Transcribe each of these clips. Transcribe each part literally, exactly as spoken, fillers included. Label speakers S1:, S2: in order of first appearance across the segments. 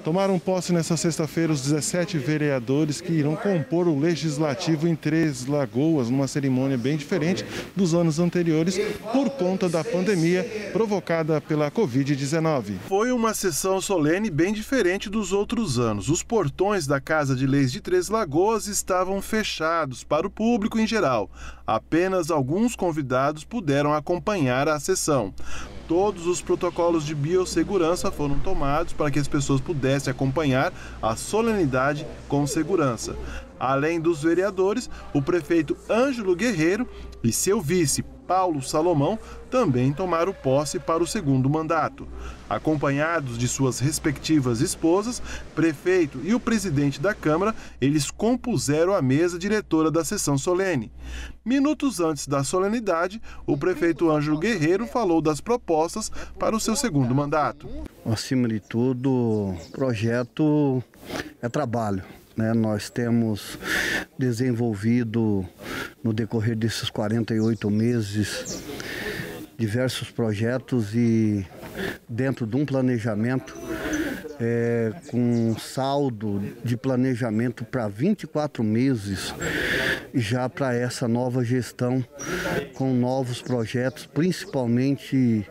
S1: Tomaram posse nesta sexta-feira os dezessete vereadores que irão compor o Legislativo em Três Lagoas, numa cerimônia bem diferente dos anos anteriores, por conta da pandemia provocada pela covid dezenove. Foi uma sessão solene bem diferente dos outros anos. Os portões da Casa de Leis de Três Lagoas estavam fechados para o público em geral. Apenas alguns convidados puderam acompanhar a sessão. Todos os protocolos de biossegurança foram tomados para que as pessoas pudessem acompanhar a solenidade com segurança. Além dos vereadores, o prefeito Ângelo Guerreiro e seu vice, Paulo Salomão, também tomaram posse para o segundo mandato. Acompanhados de suas respectivas esposas, prefeito e o presidente da Câmara, eles compuseram a mesa diretora da sessão solene. Minutos antes da solenidade, o prefeito Ângelo Guerreiro falou das propostas para o seu segundo mandato.
S2: Acima de tudo, projeto é trabalho. Né, nós temos desenvolvido no decorrer desses quarenta e oito meses diversos projetos e dentro de um planejamento é, com um saldo de planejamento para vinte e quatro meses já para essa nova gestão com novos projetos, principalmente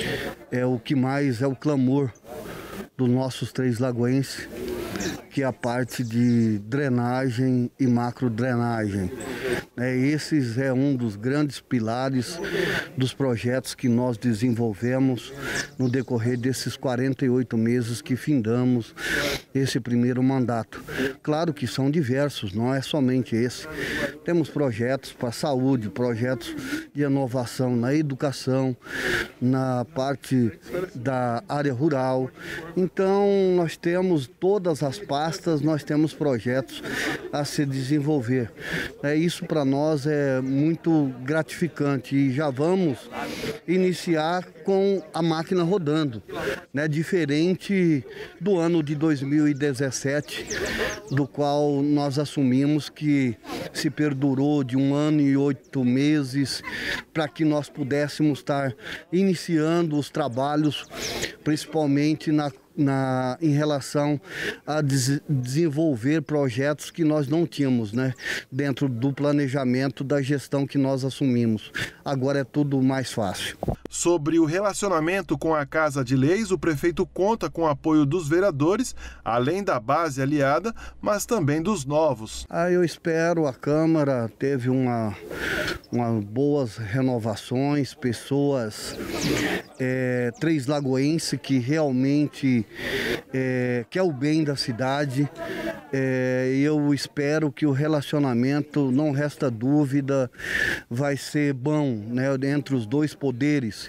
S2: é o que mais é o clamor dos nossos três lagoenses, que é a parte de drenagem e macrodrenagem. É, esses é um dos grandes pilares dos projetos que nós desenvolvemos no decorrer desses quarenta e oito meses que findamos esse primeiro mandato. Claro que são diversos, não é somente esse. Temos projetos para a saúde, projetos de inovação na educação, na parte da área rural. Então, nós temos todas as pastas, nós temos projetos a se desenvolver. É, isso para nós é muito gratificante e já vamos iniciar com a máquina rodando, né? Diferente do ano de dois mil e dezessete, do qual nós assumimos que se perdurou de um ano e oito meses para que nós pudéssemos estar iniciando os trabalhos, principalmente na Na, em relação a des, desenvolver projetos que nós não tínhamos, né, dentro do planejamento da gestão que nós assumimos. Agora é tudo mais fácil.
S1: Sobre o relacionamento com a Casa de Leis, o prefeito conta com o apoio dos vereadores, além da base aliada, mas também dos novos.
S2: Ah, eu espero, a Câmara teve uma, uma boas renovações, pessoas é, três lagoenses que realmente é, quer o bem da cidade. É, eu espero que o relacionamento, não resta dúvida, vai ser bom, né, entre os dois poderes,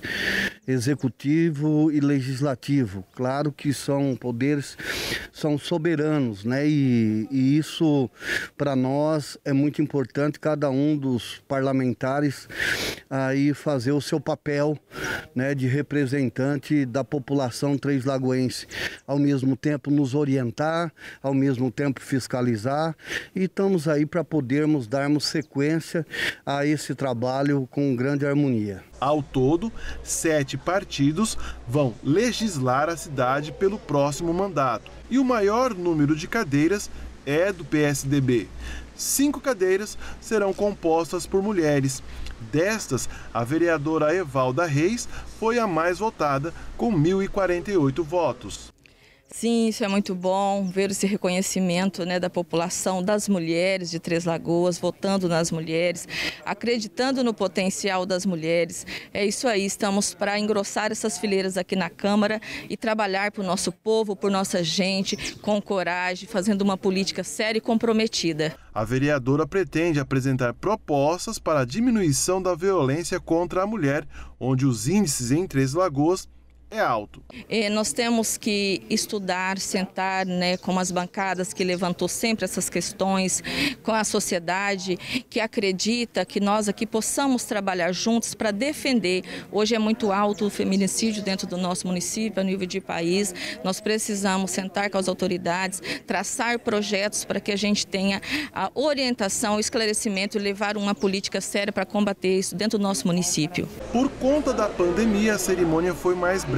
S2: executivo e legislativo. Claro que são poderes, são soberanos, né, e, e isso para nós é muito importante, cada um dos parlamentares aí fazer o seu papel, né, de representante da população três lagoense, ao mesmo tempo nos orientar, ao mesmo tempo fiscalizar, e estamos aí para podermos darmos sequência a esse trabalho com grande harmonia.
S1: Ao todo, sete partidos vão legislar a cidade pelo próximo mandato, e o maior número de cadeiras é do P S D B. Cinco cadeiras serão compostas por mulheres. Destas, a vereadora Evalda Reis foi a mais votada, com mil e quarenta e oito votos.
S3: Sim, isso é muito bom, ver esse reconhecimento, né, da população, das mulheres de Três Lagoas, votando nas mulheres, acreditando no potencial das mulheres. É isso aí, estamos para engrossar essas fileiras aqui na Câmara e trabalhar para o nosso povo, por nossa gente, com coragem, fazendo uma política séria e comprometida.
S1: A vereadora pretende apresentar propostas para a diminuição da violência contra a mulher, onde os índices em Três Lagoas é alto.
S3: E nós temos que estudar, sentar, né, com as bancadas que levantou sempre essas questões, com a sociedade que acredita que nós aqui possamos trabalhar juntos para defender. Hoje é muito alto o feminicídio dentro do nosso município, a nível de país. Nós precisamos sentar com as autoridades, traçar projetos para que a gente tenha a orientação, o esclarecimento e levar uma política séria para combater isso dentro do nosso município.
S1: Por conta da pandemia, a cerimônia foi mais breve.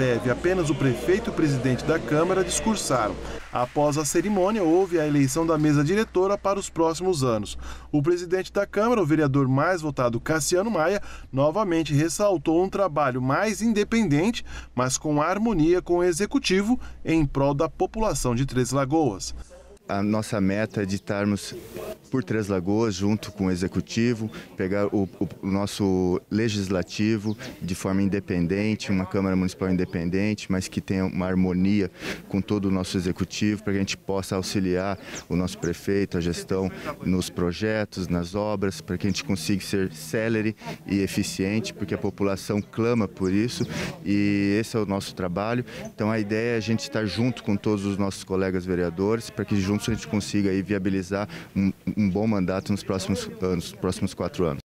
S1: breve, apenas o prefeito e o presidente da Câmara discursaram. Após a cerimônia, houve a eleição da mesa diretora para os próximos anos. O presidente da Câmara, o vereador mais votado, Cassiano Maia, novamente ressaltou um trabalho mais independente, mas com harmonia com o executivo em prol da população de Três Lagoas.
S4: A nossa meta é de estarmos por Três Lagoas, junto com o Executivo, pegar o, o, o nosso Legislativo de forma independente, uma Câmara Municipal independente, mas que tenha uma harmonia com todo o nosso Executivo, para que a gente possa auxiliar o nosso prefeito, a gestão nos projetos, nas obras, para que a gente consiga ser célere e eficiente, porque a população clama por isso e esse é o nosso trabalho. Então a ideia é a gente estar junto com todos os nossos colegas vereadores, para que juntos a gente consiga aí viabilizar um, um bom mandato nos próximos anos, nos próximos quatro anos.